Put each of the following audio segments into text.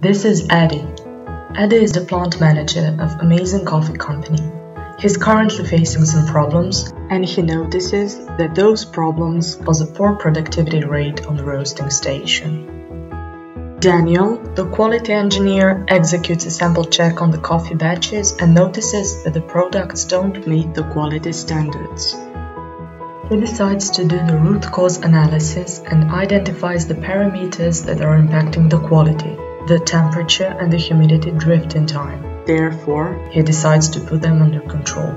This is Eddie. Eddie is the plant manager of Amazing Coffee Company. He's currently facing some problems, and he notices that those problems cause a poor productivity rate on the roasting station. Daniel, the quality engineer, executes a sample check on the coffee batches and notices that the products don't meet the quality standards. He decides to do the root cause analysis and identifies the parameters that are impacting the quality. The temperature and the humidity drift in time. Therefore, he decides to put them under control.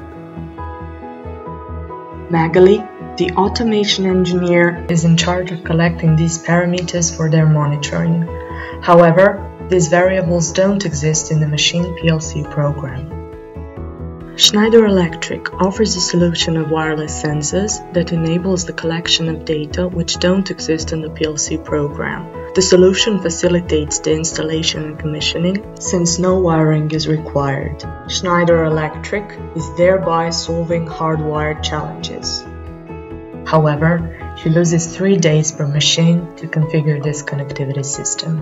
Magali, the automation engineer, is in charge of collecting these parameters for their monitoring. However, these variables don't exist in the machine PLC program. Schneider Electric offers a solution of wireless sensors that enables the collection of data which don't exist in the PLC program. The solution facilitates the installation and commissioning since no wiring is required. Schneider Electric is thereby solving hardwired challenges. However, she loses 3 days per machine to configure this connectivity system.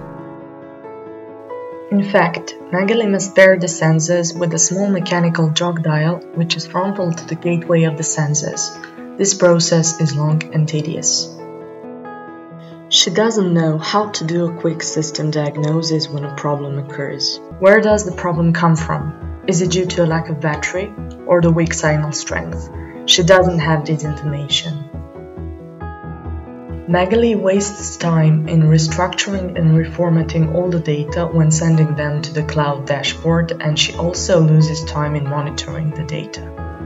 In fact, Magali must pair the sensors with a small mechanical jog dial which is frontal to the gateway of the sensors. This process is long and tedious. She doesn't know how to do a quick system diagnosis when a problem occurs. Where does the problem come from? Is it due to a lack of battery or the weak signal strength? She doesn't have this information. Magali wastes time in restructuring and reformatting all the data when sending them to the cloud dashboard, and she also loses time in monitoring the data.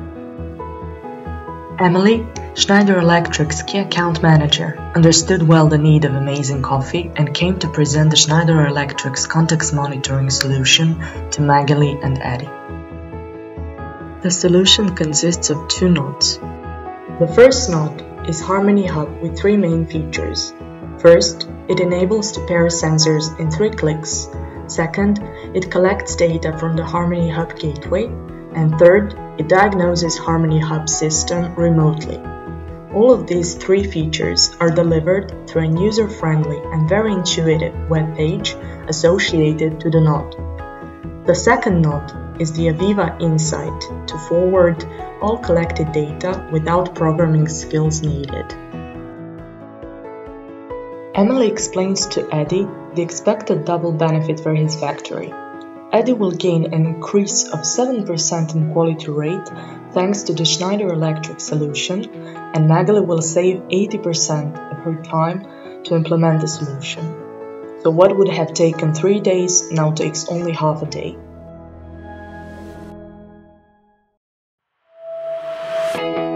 Emily, Schneider Electric's key account manager, understood well the need of Amazing Coffee and came to present the Schneider Electric's context monitoring solution to Magali and Eddie. The solution consists of 2 nodes. The first node is Harmony Hub with 3 main features. First, it enables to pair sensors in 3 clicks. Second, it collects data from the Harmony Hub gateway. And third, it diagnoses Harmony Hub system remotely. All of these 3 features are delivered through a user-friendly and very intuitive web page associated to the node. The second node is the Aviva Insight to forward all collected data without programming skills needed. Emily explains to Eddie the expected double benefit for his factory. Eddie will gain an increase of 7% in quality rate thanks to the Schneider Electric solution, and Magali will save 80% of her time to implement the solution. So what would have taken 3 days now takes only half a day.